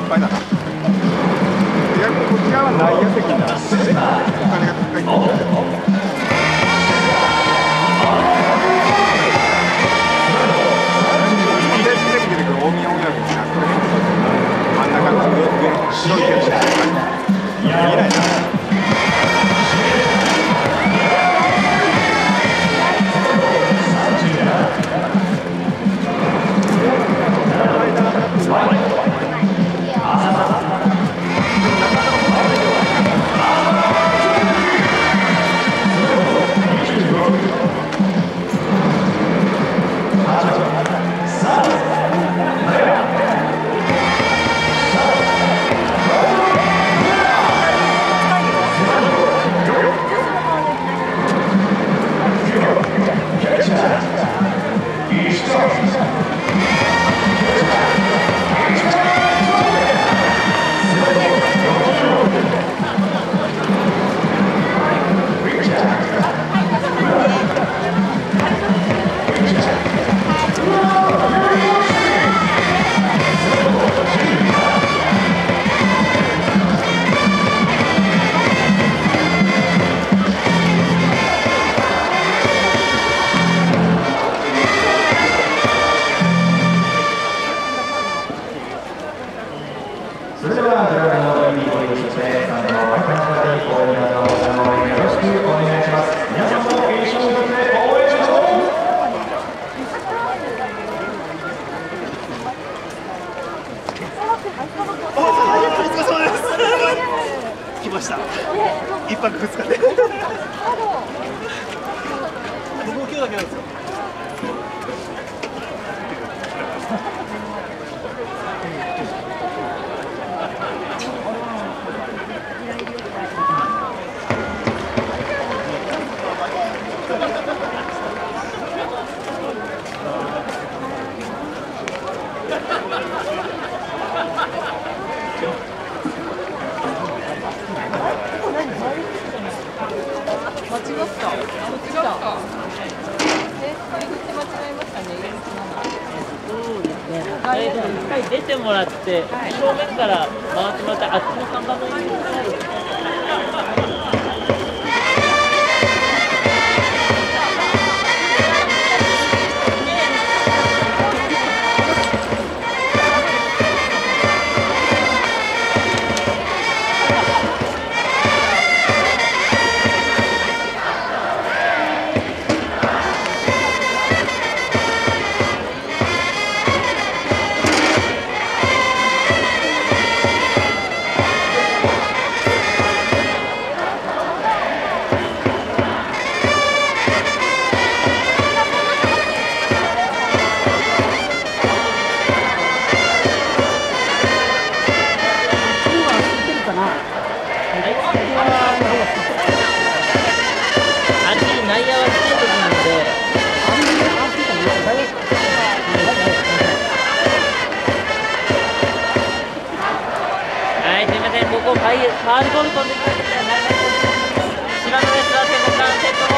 ぱいだな。逆にこっち側は内野席になってお金が高いんだよね。大宮親子がこれ真ん中の上の白い点しか見えないな。 それではグラブの EB ボールそしてスタンドのワイパイパーティー応援の応援よろしくお願いします。皆さんも一緒に歌って応援しましょう。 お疲れ様です。来ました。一泊二日で。僕も今日だけなんですよ。 間違った。 そうですね。一回出てもらって、正面から回ってもらって、あっちの看板の入り口がある。ファウルボール飛んできました。芝のレスラー戦後半セット